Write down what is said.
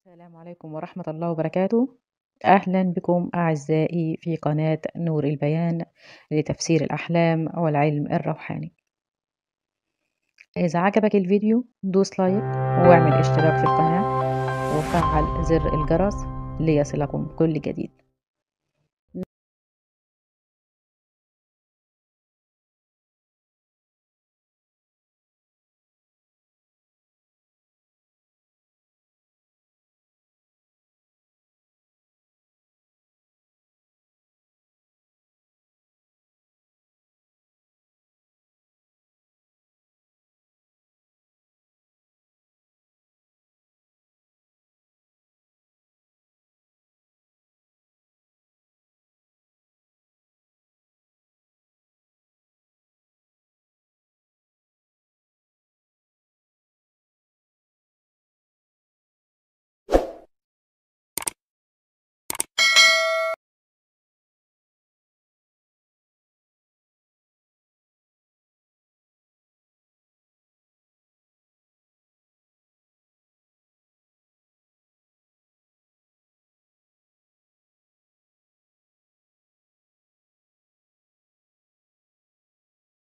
السلام عليكم ورحمة الله وبركاته. أهلا بكم أعزائي في قناة نور البيان لتفسير الأحلام والعلم الروحاني. إذا عجبك الفيديو دوس لايك واعمل اشتراك في القناة وفعل زر الجرس ليصلكم كل جديد.